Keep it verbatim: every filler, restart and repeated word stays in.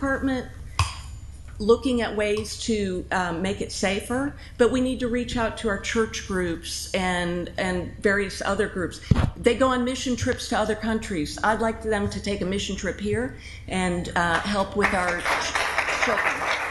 department looking at ways to um, make it safer, but we need to reach out to our church groups and and various other groups. They go on mission trips to other countries. I'd like them to take a mission trip here and uh, help with our ch- children.